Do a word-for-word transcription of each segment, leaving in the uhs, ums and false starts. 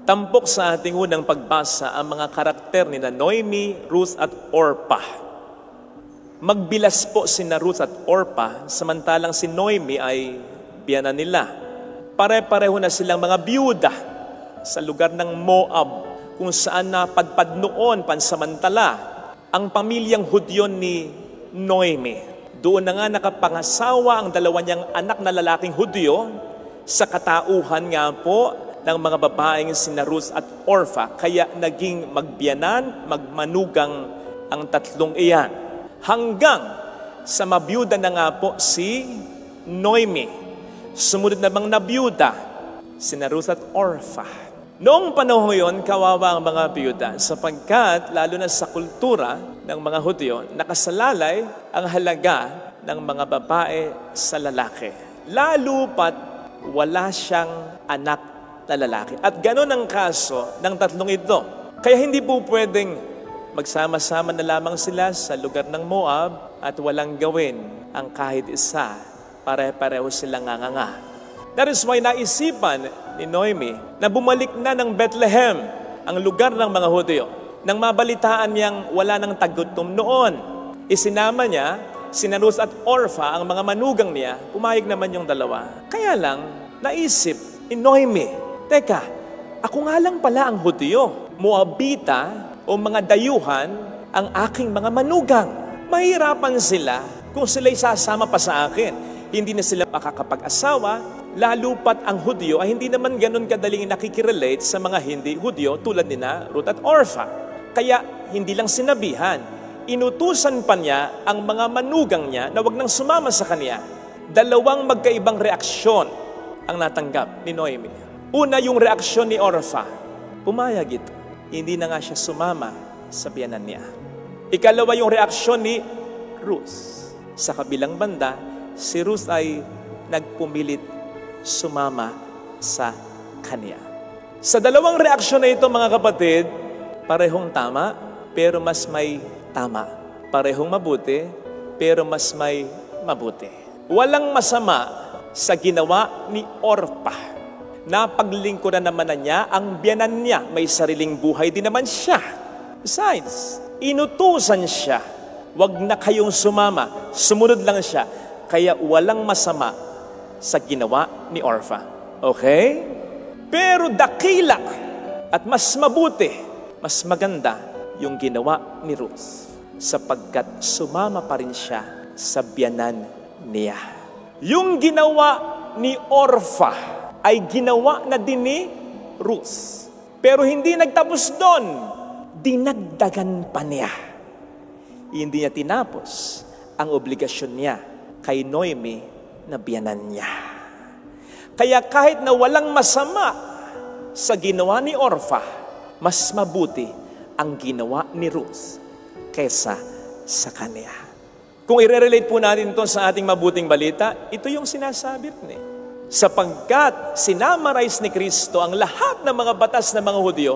Tampok sa ating unang pagbasa ang mga karakter ni Noemi, Ruth at Orpah. Magbilas po si Ruth at Orpah, samantalang si Noemi ay biyanan nila. Pare-pareho na silang mga biyuda sa lugar ng Moab, kung saan napadpad noon pansamantala ang pamilyang Hudyo ni Noemi. Doon na nga nakapangasawa ang dalawa niyang anak na lalaking Hudyo sa katauhan nga po ng mga babaeng sina Ruth at Orpah. Kaya naging magbiyanan, magmanugang ang tatlong iyan. Hanggang sa mabiyuda na nga po si Noemi. Sumunod namang nabiyuda sina Ruth at Orpah. Noong panahon yon, kawawa ang mga biyuda sapagkat lalo na sa kultura ng mga Hudyo, nakasalalay ang halaga ng mga babae sa lalaki. Lalo pat wala siyang anak na lalaki. At ganon ang kaso ng tatlong ito. Kaya hindi po pwedeng magsama-sama na lamang sila sa lugar ng Moab at walang gawin ang kahit isa. Pare-pareho silang nganganga. That is why naisipan ni Noemi na bumalik na ng Bethlehem, ang lugar ng mga Hudyo. Nang mabalitaan niyang wala nang tagutom noon, isinama niya sina Ruth at Orpah, ang mga manugang niya. Pumayag naman yung dalawa. Kaya lang, naisip ni Noemi, teka, ako nga lang pala ang Hudyo. Moabita o mga dayuhan ang aking mga manugang. Mahirapan sila kung sila'y sasama pa sa akin. Hindi na sila makakapag-asawa, lalo pat ang Hudyo ay hindi naman ganun kadaling nakikirelate sa mga hindi Hudyo tulad nina Ruth at Orpah. Kaya hindi lang sinabihan, inutusan pa niya ang mga manugang niya na wag nang sumama sa kanya. Dalawang magkaibang reaksyon ang natanggap ni Noemi. Una, yung reaksyon ni Orpah. Pumayag ito. Hindi na nga siya sumama sa biyanan niya. Ikalawa, yung reaksyon ni Ruth. Sa kabilang banda, si Ruth ay nagpumilit sumama sa kanya. Sa dalawang reaksyon na ito, mga kapatid, parehong tama, pero mas may tama. Parehong mabuti, pero mas may mabuti. Walang masama sa ginawa ni Orpah. Napaglingkuran naman na niya ang biyanan niya. May sariling buhay din naman siya. Besides, inutusan siya. Wag na kayong sumama. Sumunod lang siya. Kaya walang masama sa ginawa ni Orpah. Okay? Pero dakila at mas mabuti, mas maganda yung ginawa ni Ruth sapagkat sumama pa rin siya sa biyanan niya. Yung ginawa ni Orpah ay ginawa na din ni Ruth. Pero hindi nagtapos doon. Dinagdagan pa niya. Hindi niya tinapos ang obligasyon niya kay Noemi na biyanan niya. Kaya kahit na walang masama sa ginawa ni Orpah, mas mabuti ang ginawa ni Ruth kesa sa kanya. Kung i-relate po natin ito sa ating mabuting balita, ito yung sinasabit ni. Sapagkat sinamarize ni Kristo ang lahat ng mga batas ng mga Hudyo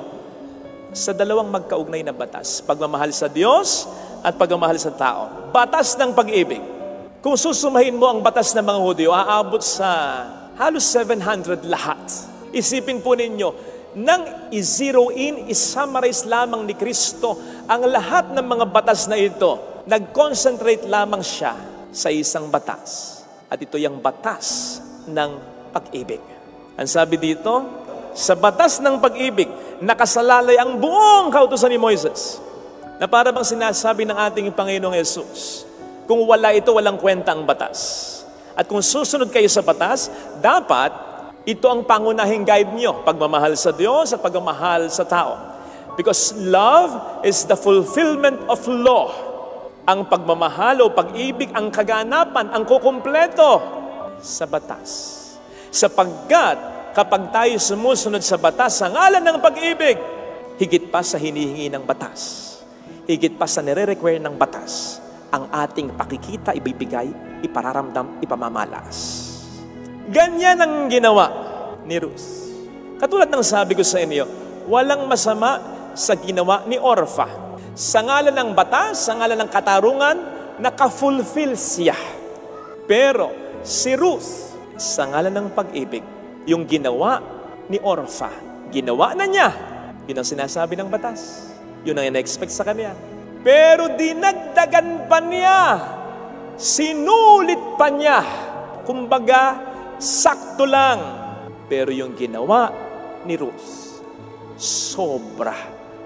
sa dalawang magkaugnay na batas. Pagmamahal sa Diyos at pagmamahal sa tao. Batas ng pag-ibig. Kung susumahin mo ang batas ng mga Hudyo, aabot sa halos seven hundred lahat. Isipin po ninyo, nang i-zero in, i-summarize lamang ni Kristo ang lahat ng mga batas na ito. Nag-concentrate lamang siya sa isang batas. At ito yung batas ng pag-ibig. Ang sabi dito, sa batas ng pag-ibig, nakasalalay ang buong kautusan ni Moises. Na para bang sinasabi ng ating Panginoong Yesus, kung wala ito, walang kwenta ang batas. At kung susunod kayo sa batas, dapat ito ang pangunahing guide nyo, pagmamahal sa Diyos at pagmamahal sa tao. Because love is the fulfillment of law. Ang pagmamahal o pag-ibig, ang kaganapan, ang kukumpleto sa batas. Sapagkat kapag tayo sumusunod sa batas sa ngalan ng pag-ibig, higit pa sa hinihingi ng batas, higit pa sa nire-require ng batas, ang ating pakikita, ibibigay, ipararamdam, ipamamalas. Ganyan ang ginawa ni Ruth. Katulad ng sabi ko sa inyo, walang masama sa ginawa ni Orpah. Sa ngalan ng batas, sa ngalan ng katarungan, naka-fulfill siya. Pero si Ruth, sa ngalan ng pag-ibig, yung ginawa ni Orpah, Ginawa na niya. Yun ang sinasabi ng batas. Yun ang ina-expect sa kanya. Pero dinagdagan pa niya. Sinulit pa niya. Kumbaga, sakto lang. Pero yung ginawa ni Ruth, sobra,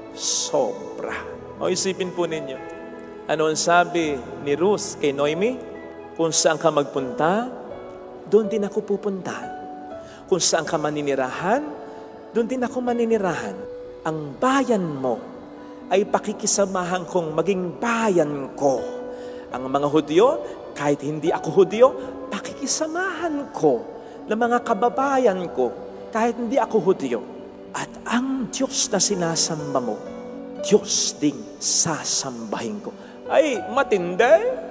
sobra. O isipin po ninyo, ano ang sabi ni Ruth kay Noemi? Kung saan ka magpunta, doon din ako pupunta. Kung saan ka maninirahan, doon din ako maninirahan. Ang bayan mo ay pakikisamahan kong maging bayan ko. Ang mga Hudyo, kahit hindi ako Hudyo, pakikisamahan ko ng mga kababayan ko, kahit hindi ako Hudyo. At ang Diyos na sinasamba mo, Diyos ding sasambahin ko. Ay, matindi.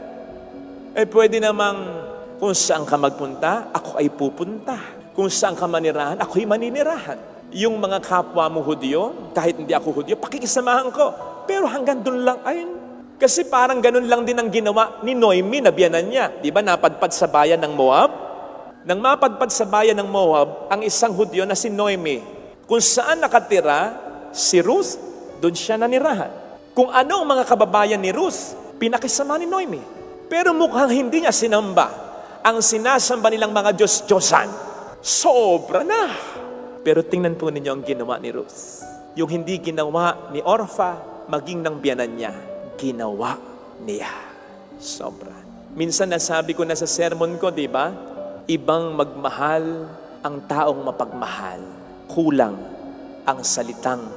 Eh, pwede namang kung saan ka magpunta, ako ay pupunta. Kung saan ka manirahan, ako ay maninirahan. Yung mga kapwa mo Hudyo, kahit hindi ako Hudyo, pakikisamahan ko. Pero hanggang doon lang, ayun. Kasi parang ganun lang din ang ginawa ni Noemi na biyanan niya. Di ba, napadpad sa bayan ng Moab? Nang mapadpad sa bayan ng Moab, ang isang Hudyo na si Noemi, kung saan nakatira, si Ruth, doon siya nanirahan. Kung ano ang mga kababayan ni Ruth, pinakisama ni Noemi. Pero mukhang hindi niya sinamba ang sinasamba nilang mga Diyos-Diyosan. Sobra na. Pero tingnan po ninyo ang ginawa ni Ruth. Yung hindi ginawa ni Orpha, maging ng biyanan niya, ginawa niya. Sobra. Minsan nasabi ko na sa sermon ko, di ba? Ibang magmahal ang taong mapagmahal. Kulang ang salitang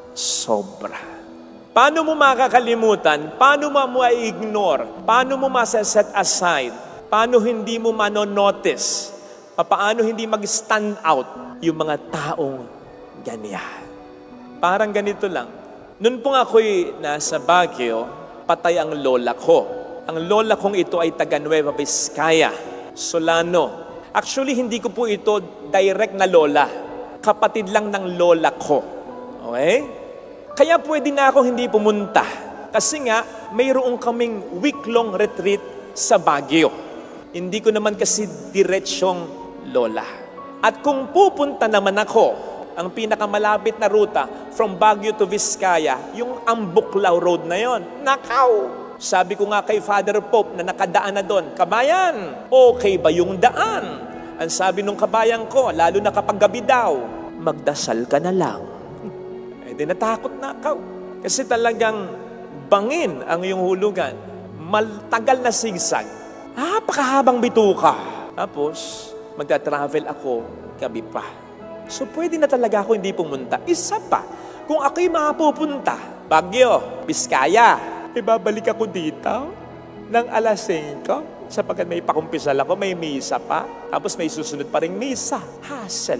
sobra. Paano mo makakalimutan? Paano mo ma-ignore? Paano mo ma-set aside? Paano hindi mo manonotice? Paano hindi mag-stand out yung mga taong ganyan? Parang ganito lang. Noon pong ako'y nasa Baguio, patay ang lola ko. Ang lola kong ito ay taga Nueva Vizcaya, Solano. Actually, hindi ko po ito direct na lola. Kapatid lang ng lola ko. Okay? Kaya pwede na ako hindi pumunta. Kasi nga, mayroong kaming week-long retreat sa Baguio. Hindi ko naman kasi diretsyong lola. At kung pupunta naman ako, ang pinakamalapit na ruta from Baguio to Vizcaya, yung Ambuklaw Road na yon. Nakaw! Sabi ko nga kay Father Pope na nakadaan na doon, kabayan, okay ba yung daan? Ang sabi nung kabayan ko, lalo na kapag gabi daw, magdasal ka na lang. Eh, di natakot na ako. Kasi talagang bangin ang iyong hulugan. Maltagal na sigsag. Ah, pakahabang bituka. Tapos, magta-travel ako gabi pa. So, pwede na talaga ako hindi pumunta. Isa pa, kung ako'y mapupunta, Baguio, Vizcaya, ibabalik ako dito ng alas singko sapagkat may pakumpisal ako, may misa pa, tapos may susunod pa ring misa. Hassle.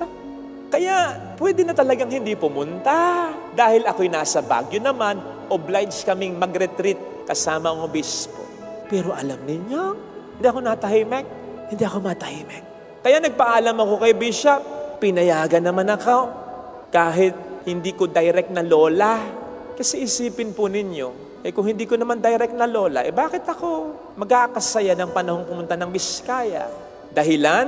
Kaya, pwede na talagang hindi pumunta. Dahil ako'y nasa Baguio naman, obliged kaming mag-retreat kasama ang obispo. Pero alam ninyo, hindi ako natahimik. Hindi ako matahimik. Kaya nagpaalam ako kay Bishop, pinayagan naman ako. Kahit hindi ko direct na lola. Kasi isipin po ninyo, eh kung hindi ko naman direct na lola, eh bakit ako mag-aakasaya ng panahong pumunta ng Vizcaya? Dahilan,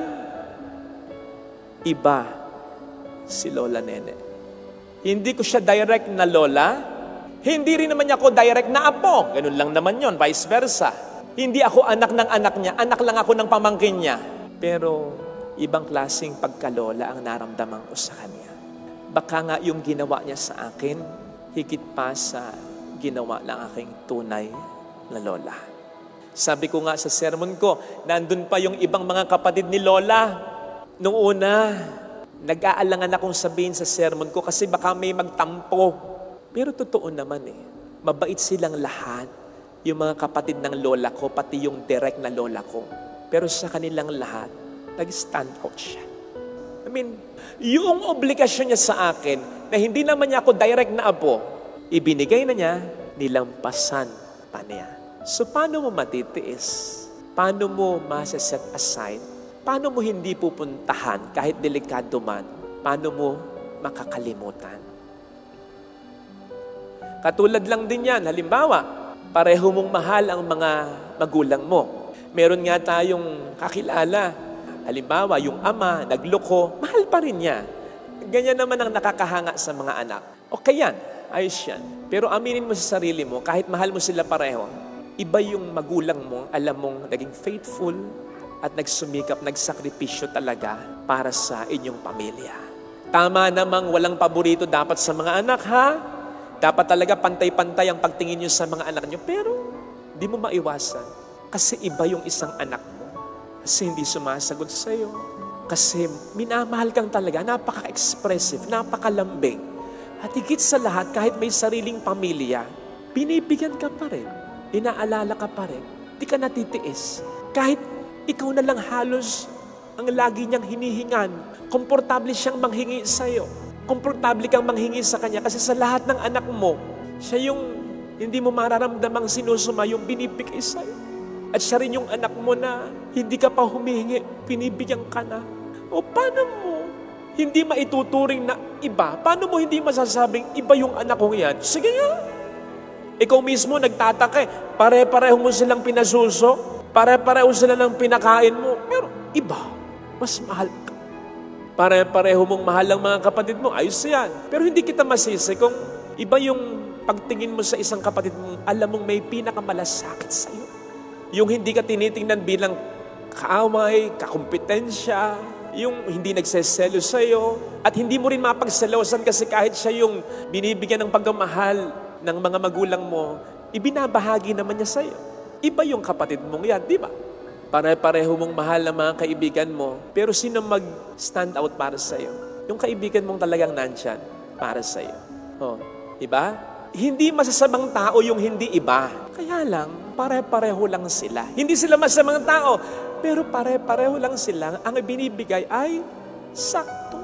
iba si Lola Nene. Hindi ko siya direct na lola, hindi rin naman niya ako direct na apo. Ganun lang naman yon, vice versa. Hindi ako anak ng anak niya, anak lang ako ng pamangkin niya. Pero ibang klaseng pagkalola ang naramdaman ko sa kanya. Baka nga yung ginawa niya sa akin, higit pa sa ginawa ng aking tunay na lola. Sabi ko nga sa sermon ko, nandun pa yung ibang mga kapatid ni Lola. Nung una, nag-aalangan akong sabihin sa sermon ko kasi baka may magtampo. Pero totoo naman eh, mabait silang lahat. Yung mga kapatid ng lola ko, pati yung direct na lola ko. Pero sa kanilang lahat, nag-stand out siya. I mean, yung obligasyon niya sa akin, na hindi naman niya ako direct na apo, ibinigay na niya, nilampasan pa niya. So, paano mo matitiis? Paano mo ma-set aside? Paano mo hindi pupuntahan kahit delikado man? Paano mo makakalimutan? Katulad lang din yan. Halimbawa, pareho mong mahal ang mga magulang mo. Meron nga tayong kakilala. Halimbawa, yung ama, nagloko, mahal pa rin niya. Ganyan naman ang nakakahanga sa mga anak. Okay yan, ayos yan. Pero aminin mo sa sarili mo, kahit mahal mo sila pareho, iba yung magulang mo, alam mong naging faithful at nagsumikap, nagsakripisyo talaga para sa inyong pamilya. Tama namang walang paborito dapat sa mga anak, ha? Dapat talaga pantay-pantay ang pagtingin nyo sa mga anak nyo. Pero di mo maiwasan. Kasi iba yung isang anak mo. Kasi hindi sumasagot sa'yo. Kasi minamahal kang talaga, napaka-expressive, napakalambing. At higit sa lahat, kahit may sariling pamilya, binibigyan ka pa rin. Inaalala ka pa rin. Di ka natitiis. Kahit ikaw na lang halos ang lagi niyang hinihingan. Komportable siyang manghingi sa'yo. Komportable kang manghingi sa kanya kasi sa lahat ng anak mo, siya yung hindi mo mararamdamang sinusuma yung binibigay sa'yo. At siya rin yung anak mo na hindi ka pa humihingi, pinibigyan ka na. O paano mo hindi maituturing na iba? Paano mo hindi masasabing iba yung anak kong yan? Sige nga. Ikaw mismo nagtataka eh. Pare-pareho mo silang pinasuso. Pare-pareho sila ng pinakain mo. Pero iba. Mas mahal ka. Pare-pareho mong mahal ang mga kapatid mo. Ayos yan. Pero hindi kita masisi kung iba yung pagtingin mo sa isang kapatid mo, alam mong may pinakamalasakit sa'yo. Yung hindi ka tinitingnan bilang kaaway, kakumpetensya, yung hindi nagseselo sa'yo, at hindi mo rin mapagselosan kasi kahit siya yung binibigyan ng pagmamahal ng mga magulang mo, ibinabahagi naman niya sa'yo. Iba yung kapatid mong yan, di ba? Pare-pareho mong mahal ang mga kaibigan mo, pero sino mag-stand out para sa'yo? Yung kaibigan mong talagang nandyan para sa'yo. Oh, di ba? Hindi masasamang tao yung hindi iba. Kaya lang, pare-pareho lang sila. Hindi sila masamang tao, pero pare-pareho lang sila. Ang binibigay ay sakto.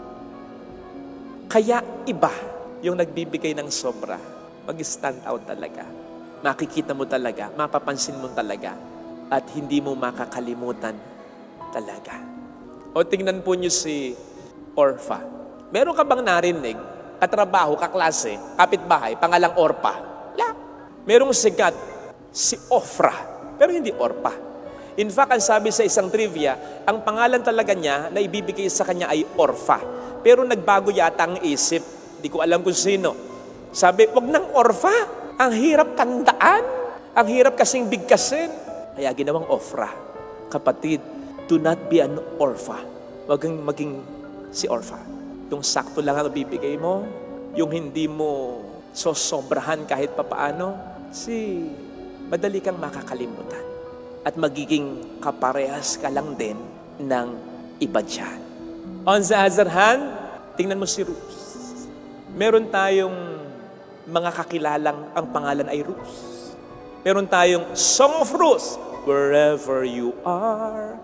Kaya iba yung nagbibigay ng sobra. Mag-stand out talaga. Makikita mo talaga, mapapansin mo talaga, at hindi mo makakalimutan talaga. O tingnan po niyo si Orpha. Meron ka bang narinig, katrabaho, kaklase, kapitbahay, pangalang Orpha? La. Merong sikat, si Ofra, pero hindi Orpha. In fact, ang sabi sa isang trivia, ang pangalan talaga niya na ibibigay sa kanya ay Orpha. Pero nagbago yata ang isip. Di ko alam kung sino. Sabi, wag nang Orpha. Ang hirap tandaan. Ang hirap kasing bigkasin. Kaya ginawang Ofra. Kapatid, do not be an Orpha. Wag kang maging si Orpha. Yung sakto lang ang bibigay mo, yung hindi mo sosobrahan kahit papaano, si madali kang makakalimutan. At magiging kaparehas ka lang din ng iba dyan. On the other hand, tingnan mo si Ruth. Meron tayong mga kakilalang ang pangalan ay Ruth. Meron tayong Song of Ruth. Wherever you are,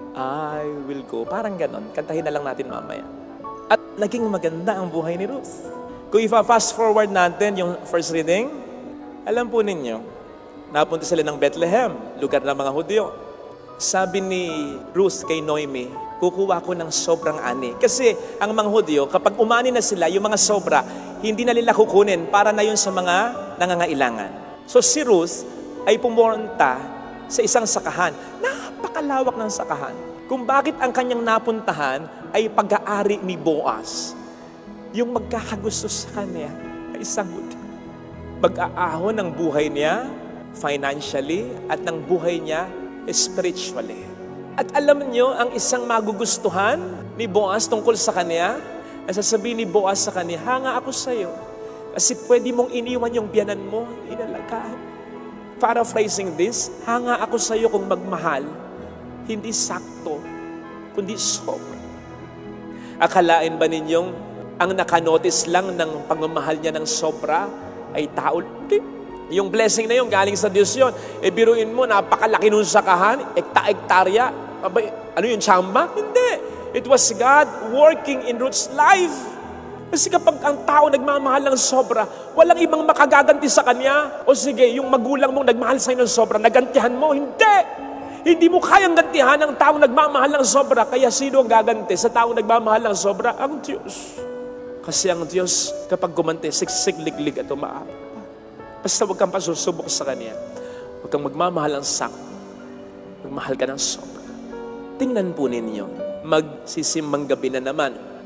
I will go. Parang ganon. Kantahin na lang natin mamaya. At naging maganda ang buhay ni Ruth. Kung ipa-fast forward natin yung first reading, alam po ninyo, napunta sila ng Bethlehem, lugar ng mga Hudyo. Sabi ni Ruth kay Noemi, kukuha ko ng sobrang ani. Kasi ang mga Hudyo, kapag umani na sila, yung mga sobra, hindi na nila kukunin para na yun sa mga nangangailangan. So si Ruth ay pumunta sa isang sakahan. Napakalawak ng sakahan. Kung bakit ang kanyang napuntahan ay pag-aari ni Boaz. Yung magkakagusto sa kanya ay isang Hudyo. Mag-aahon ng buhay niya financially at ng buhay niya spiritually. At alam niyo, ang isang magugustuhan ni Boaz tungkol sa kanya, ay sasabihin ni Boaz sa kanya, hanga ako sa iyo. Kasi pwede mong iniwan yung biyanan mo, inalagaan. Paraphrasing this, hanga ako sa iyo kung magmahal, hindi sakto, kundi sobra. Akalain ba ninyong ang nakanotice lang ng pagmamahal niya ng sobra ay tao? Hindi. Yung blessing na yun, galing sa Diyos yun. E biruin mo, napakalaki nung sakahan, ekta-ektarya. Abay, ano yun, tsamba? Hindi. It was God working in Ruth's life. Kasi kapag ang tao nagmamahal ng sobra, walang ibang makagaganti sa kanya. O sige, yung magulang mong nagmahal sa'yo ng sobra, nagantihan mo? Hindi. Hindi mo kayang gantihan ang taong nagmamahal ng sobra. Kaya sino ang gaganti sa taong nagmamahal ng sobra? Ang Diyos. Kasi ang Diyos, kapag gumanti, siksik, liglig at umaapa. Basta huwag kang pasusubok sa Kanya. Huwag kang magmamahal ng sakto. Magmahal ka ng sobra. Tingnan po ninyo, magsisimbang gabi na naman.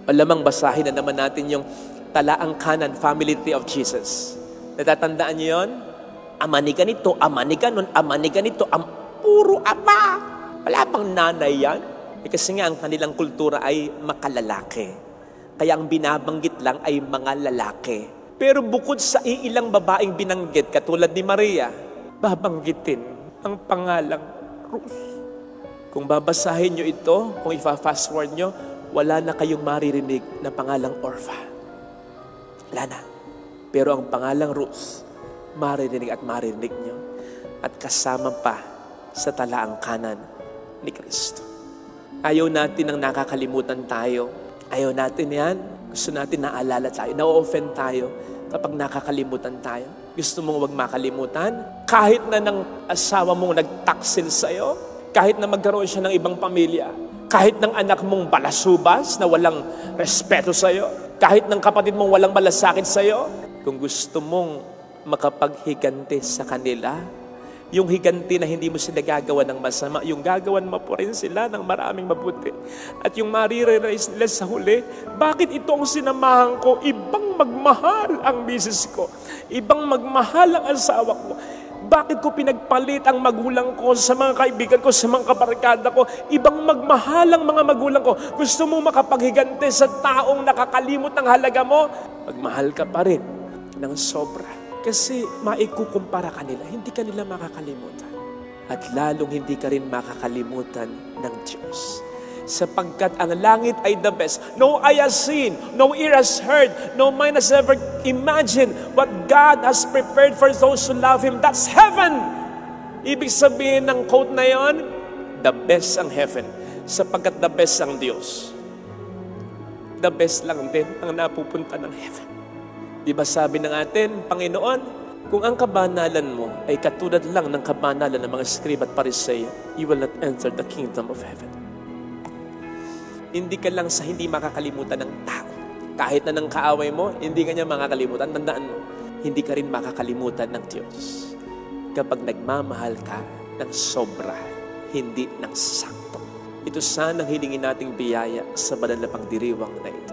Malamang basahin na naman natin yung Talaang Kanan, Family Tree of Jesus. Natatandaan niyo yun? Ama ni ganito, ama ni ganon, ama ni ganito, am puro ama. Wala pang nanay yan. Eh, kasi nga ang kanilang kultura ay makalalaki. Kaya ang binabanggit lang ay mga lalaki. Pero bukod sa iilang babaeng binanggit, katulad ni Maria, babanggitin ang pangalang Ruth. Kung babasahin nyo ito, kung ifa-fast forward nyo, wala na kayong maririnig na pangalang Orpha. Wala na. Pero ang pangalang Ruth, maririnig at maririnig nyo. At kasama pa sa Talaang Kanan ni Kristo. Ayaw natin ang nakakalimutan tayo. Ayaw natin yan. Gusto natin naalala tayo. Na-offend tayo kapag nakakalimutan tayo. Gusto mong wag makalimutan. Kahit na ng asawa mong nagtaksil sa'yo, kahit na magkaroon siya ng ibang pamilya, kahit ng anak mong balasubas na walang respeto sa'yo, kahit ng kapatid mong walang malasakit sa'yo, kung gusto mong makapaghiganti sa kanila, yung higanti na hindi mo sila gagawa ng masama, yung gagawan mo po rin sila ng maraming mabuti. At yung marirealize nila sa huli, bakit ito ang sinamahan ko? Ibang magmahal ang misis ko. Ibang magmahal ang asawa ko. Bakit ko pinagpalit ang magulang ko sa mga kaibigan ko, sa mga kabarkada ko? Ibang magmahal ang mga magulang ko. Gusto mo makapaghiganti sa taong nakakalimot ng halaga mo? Magmahal ka pa rin ng sobra. Kasi maikukumpara ka nila, hindi ka nila makakalimutan. At lalong hindi ka rin makakalimutan ng Diyos. Sapagkat ang langit ay the best. No eye has seen, no ear has heard, no mind has ever imagined what God has prepared for those who love Him. That's heaven! Ibig sabihin ng quote na yon, the best ang heaven. Sapagkat the best ang Diyos. The best lang din ang napupunta ng heaven. Di ba sabi ng atin, Panginoon, kung ang kabanalan mo ay katulad lang ng kabanalan ng mga Scribe at Pariseo, you will not enter the kingdom of heaven. Hindi ka lang sa hindi makakalimutan ng tao. Kahit na ng kaaway mo, hindi ka niya makakalimutan. Tandaan mo, hindi ka rin makakalimutan ng Diyos. Kapag nagmamahal ka ng sobra, hindi ng sakto. Ito sana ang hilingin nating biyaya sa banal na pagdiriwang na ito.